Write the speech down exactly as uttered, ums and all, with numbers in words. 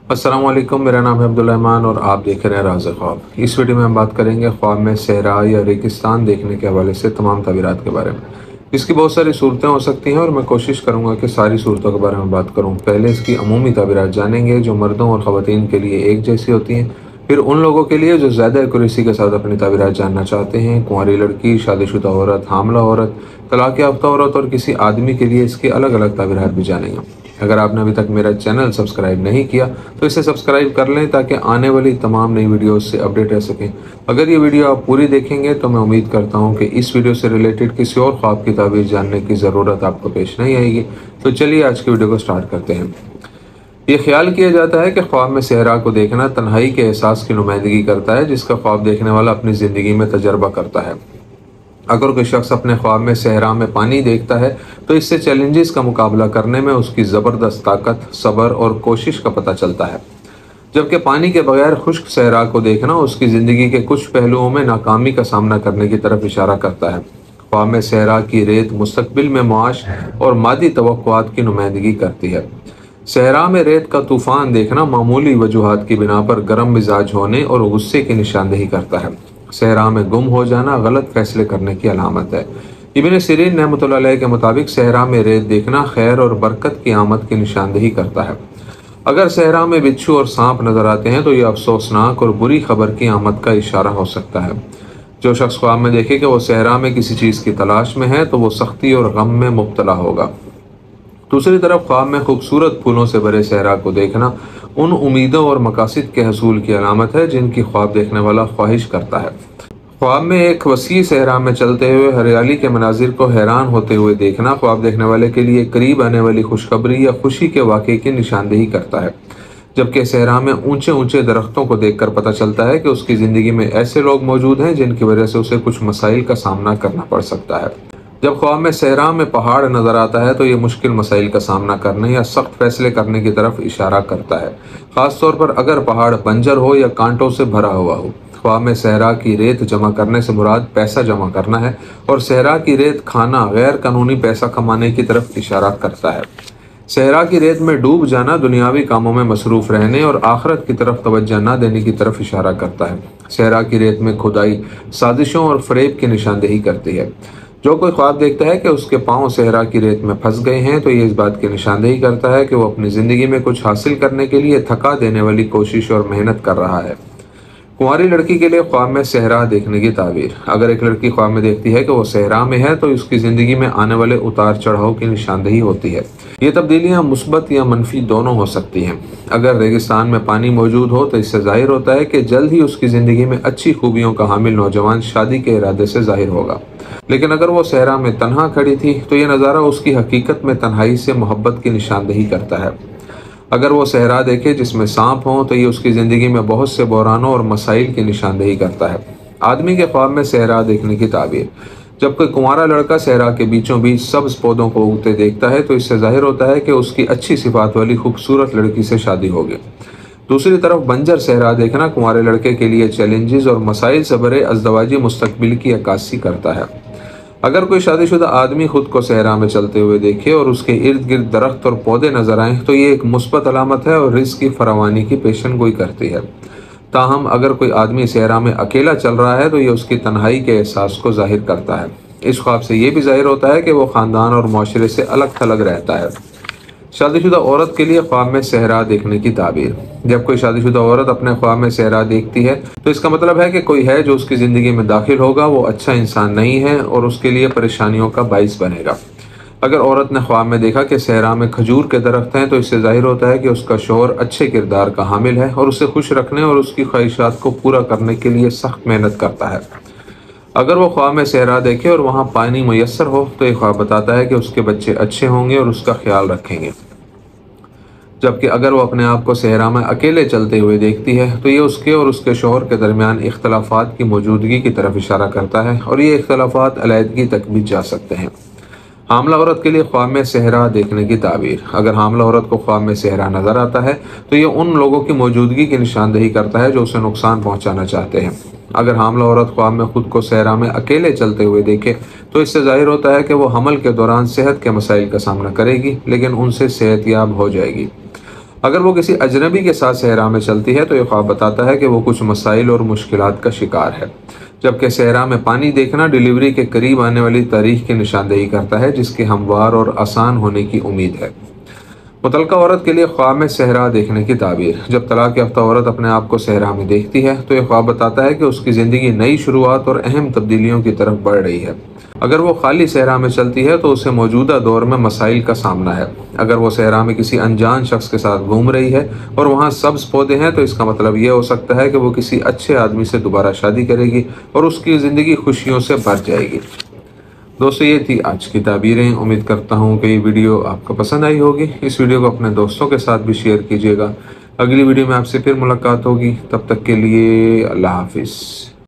अस्सलाम वालेकुम, मेरा नाम है अब्दुल रहमान और आप देख रहे हैं राज़ ख्वाब। इस वीडियो में हम बात करेंगे ख्वाब में सहरा या रेगिस्तान देखने के हवाले से तमाम तबीरात के बारे में। इसकी बहुत सारी सूरतें हो सकती हैं और मैं कोशिश करूंगा कि सारी सूरतों के बारे में बात करूं। पहले इसकी अमूमी तबीरात जानेंगे जो मर्दों और ख़वातीन के लिए एक जैसी होती हैं, फिर उन लोगों के लिए जो ज़्यादा एक्यूरेसी के साथ अपनी तबीरात जानना चाहते हैं, कुंवारी लड़की, शादीशुदा औरत, हामला औरत, तलाक याफ्ता औरत और किसी आदमी के लिए इसकी अलग अलग तबीरात भी जानेंगे। अगर आपने अभी तक मेरा चैनल सब्सक्राइब नहीं किया तो इसे सब्सक्राइब कर लें ताकि आने वाली तमाम नई वीडियोस से अपडेट रह सकें। अगर ये वीडियो आप पूरी देखेंगे तो मैं उम्मीद करता हूँ कि इस वीडियो से रिलेटेड किसी और ख्वाब की ताबीर जानने की ज़रूरत आपको पेश नहीं आएगी। तो चलिए आज की वीडियो को स्टार्ट करते हैं। ये ख्याल किया जाता है कि ख्वाब में सहरा को देखना तन्हाई के एहसास की नुमाइंदगी करता है जिसका ख्वाब देखने वाला अपनी ज़िंदगी में तजर्बा करता है। अगर कोई शख्स अपने ख्वाब में सहरा में पानी देखता है तो इससे चैलेंजेस का मुकाबला करने में उसकी ज़बरदस्त ताकत, सब्र और कोशिश का पता चलता है, जबकि पानी के बगैर खुश्क सहरा को देखना उसकी ज़िंदगी के कुछ पहलुओं में नाकामी का सामना करने की तरफ इशारा करता है। ख्वाब में सहरा की रेत मुस्तकबिल में मुआश और मादी तवक्कुआत की नुमाइंदगी करती है। सहरा में रेत का तूफ़ान देखना मामूली वजूहात की बिना पर गर्म मिजाज होने और गुस्से की निशानदेही करता है। सहरा में गुम हो जाना गलत फैसले करने की अलामत है। इब्न सिरीन रहमतुल्लाह अलैह के मुताबिक सहरा में रेत देखना खैर और बरकत की आमद की निशानदेही करता है। अगर सहरा में बिच्छू और सांप नजर आते हैं तो यह अफसोसनाक और बुरी खबर की आमद का इशारा हो सकता है। जो शख्स ख्वाब में देखे कि वो सहरा में किसी चीज़ की तलाश में है तो वो सख्ती और गम में मुब्तला होगा। दूसरी तरफ ख्वाब में खूबसूरत फूलों से भरे सहरा को देखना उन उम्मीदों और मकासद के हसूल की अलामत है जिनकी ख्वाब देखने वाला ख्वाहिश करता है। ख्वाब में एक वसी सहरा में चलते हुए हरियाली के मनाजिर को हैरान होते हुए देखना ख्वाब देखने वाले के लिए करीब आने वाली खुशखबरी या खुशी के वाक़े की निशानदेही करता है, जबकि सहरा में ऊंचे ऊंचे दरख्तों को देखकर पता चलता है कि उसकी ज़िंदगी में ऐसे लोग मौजूद हैं जिनकी वजह से उसे कुछ मसाइल का सामना करना पड़ सकता है। जब ख्वाब में सहरा में पहाड़ नज़र आता है तो ये मुश्किल मसाइल का सामना करने या सख्त फैसले करने की तरफ इशारा करता है, ख़ास तौर पर अगर पहाड़ बंजर हो या कांटों से भरा हुआ हो। ख्वाब में सहरा की रेत जमा करने से मुराद पैसा जमा करना है और सहरा की रेत खाना गैर कानूनी पैसा कमाने की तरफ इशारा करता है। सहरा की रेत में डूब जाना दुनियावी कामों में मसरूफ़ रहने और आखिरत की तरफ तवज्जो न देने की तरफ इशारा करता है। सहरा की रेत में खुदाई साजिशों और फ़रेब की निशानदेही करती है। जो कोई ख्वाब देखता है कि उसके पांव सहरा की रेत में फंस गए हैं तो ये इस बात की निशानदेही करता है कि वो अपनी ज़िंदगी में कुछ हासिल करने के लिए थका देने वाली कोशिश और मेहनत कर रहा है। कुंवारी लड़की के लिए ख्वाब में सहरा देखने की ताबीर। अगर एक लड़की ख्वाब में देखती है कि वो सहरा में है तो उसकी ज़िंदगी में आने वाले उतार चढ़ाव की निशानदेही होती है। ये तब्दीलियाँ मुस्बत या मनफी दोनों हो सकती हैं। अगर रेगिस्तान में पानी मौजूद हो तो इससे जाहिर होता है कि जल्द ही उसकी ज़िंदगी में अच्छी खूबियों का हामिल नौजवान शादी के इरादे से जाहिर होगा। लेकिन अगर वो सहरा में तन्हा खड़ी थी तो ये नज़ारा उसकी हकीकत में तन्हाई से मोहब्बत की निशानदेही करता है। अगर वो सहरा देखे जिसमें सांप हों तो ये उसकी ज़िंदगी में बहुत से बहरानों और मसाइल की निशानदेही करता है। आदमी के ख्वाब में सहरा देखने की ताबीर। जब कोई कुंवारा लड़का सहरा के बीचों बीच सब्ज़ पौधों को उगते देखता है तो इससे जाहिर होता है कि उसकी अच्छी सिफात वाली खूबसूरत लड़की से शादी होगी। दूसरी तरफ बंजर सहरा देखना कुंवारे लड़के के लिए चैलेंजेस और मसाइल से भरे अज़दवाजी मुस्तकबिल की अक्कासी करता है। अगर कोई शादीशुदा आदमी खुद को सहरा में चलते हुए देखे और उसके इर्द गिर्द दरख्त और पौधे नजर आएं तो ये एक मुस्बत अलामत है और रिस्क की फरावानी की पेशन गोई करती है। ताहम अगर कोई आदमी सहरा में अकेला चल रहा है तो ये उसकी तन्हाई के एहसास को जाहिर करता है। इस ख्वाब से ये भी जाहिर होता है कि वो ख़ानदान और माशरे से अलग थलग रहता है। शादीशुदा औरत के लिए ख्वाब में सहरा देखने की ताबीर। जब कोई शादीशुदा औरत अपने ख्वाब में सहरा देखती है तो इसका मतलब है कि कोई है जो उसकी ज़िंदगी में दाखिल होगा, वो अच्छा इंसान नहीं है और उसके लिए परेशानियों का बाइस बनेगा। अगर औरत ने ख्वाब में देखा कि सहरा में खजूर के दरख्त हैं तो इससे जाहिर होता है कि उसका शौहर अच्छे किरदार का हामिल है और उसे खुश रखने और उसकी ख्वाहिशात को पूरा करने के लिए सख्त मेहनत करता है। अगर वो ख्वाब में सहरा देखे और वहाँ पानी मुयस्सर हो तो ये ख्वाब बताता है कि उसके बच्चे अच्छे होंगे और उसका ख्याल रखेंगे। जबकि अगर वो अपने आप को सहरा में अकेले चलते हुए देखती है तो ये उसके और उसके शौहर के दरमियान इख्तलाफात की मौजूदगी की तरफ इशारा करता है और ये इख्तलाफात अलहदगी तक भी जा सकते हैं। हामला औरत के लिए ख्वाब में सहरा देखने की ताबीर। अगर हामला औरत को ख्वाब में सहरा नज़र आता है तो ये उन लोगों की मौजूदगी की निशानदेही करता है जो उसे नुकसान पहुँचाना चाहते हैं। अगर हामला औरत ख्वाब में खुद को सहरा में अकेले चलते हुए देखे तो इससे जाहिर होता है कि वो हमल के दौरान सेहत के मसाइल का सामना करेगी लेकिन उनसे सेहतयाब हो जाएगी। اگر وہ کسی اجنبی کے ساتھ صحرا میں چلتی ہے تو یہ خواب بتاتا ہے کہ وہ کچھ مسائل اور مشکلات کا شکار ہے، جبکہ صحرا میں پانی دیکھنا ڈیلیوری کے قریب آنے والی تاریخ کی نشاندہی کرتا ہے جس کے ہموار اور آسان ہونے کی امید ہے۔ متعلقہ عورت کے لیے خواب میں صحرا دیکھنے کی تعبیر۔ جب طلاق یافتہ عورت اپنے آپ کو صحرا میں دیکھتی ہے تو یہ خواب بتاتا ہے کہ اس کی زندگی نئی شروعات اور اہم تبدیلیوں کی طرف بڑھ رہی ہے۔ اگر وہ خالی صحرا میں چلتی ہے تو اسے موجودہ دور میں مسائل کا سامنا ہے۔ اگر وہ صحرا میں کسی انجان شخص کے ساتھ گھوم رہی ہے اور وہاں سبز پودے ہیں تو اس کا مطلب یہ ہو سکتا ہے کہ وہ کسی اچھے آدمی سے دوبارہ شادی کرے گی اور اس کی زندگی خوشیوں سے بھر جائے گی۔ دوستو، یہ تھی آج کی تعبیریں۔ امید کرتا ہوں کہ یہ ویڈیو آپ کو پسند آئی ہوگی۔ اس ویڈیو کو اپنے دوستوں کے ساتھ بھی شیئر کیجیے گا۔ اگلی ویڈیو میں آپ سے پھر ملاقات ہوگی، تب تک کے لیے اللہ حافظ۔